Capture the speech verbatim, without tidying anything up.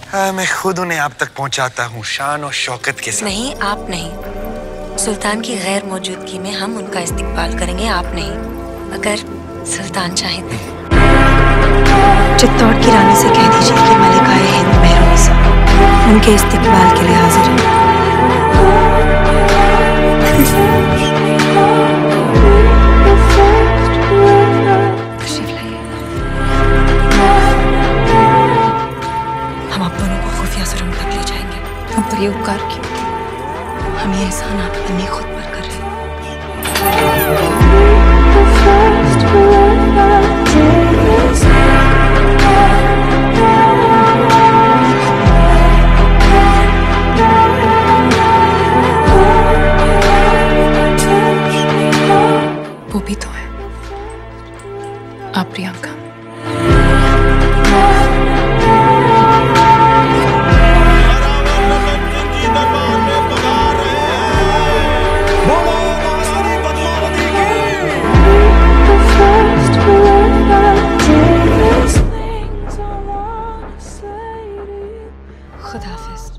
आ, मैं खुद उन्हें आप तक पहुंचाता हूँ, शान और शौकत के साथ। नहीं, आप नहीं। सुल्तान की गैर मौजूदगी में हम उनका इस्तिकबाल करेंगे, आप नहीं। अगर सुल्तान चाहे तो। चित्तौड़ की रानी से कह दीजिए कि मलिकाए हिंद मेहरुनिसा उनके इस्तिकबाल के लिए हाजिर है। हम आप दोनों को खुफिया सुरंग तक ले जाएंगे। हम पर ये उपकार क्यों? हम ये एहसान आप अपने खुद पर कर रहे हैं। वो भी तो है आप प्रियंका। खुदा हाफिज।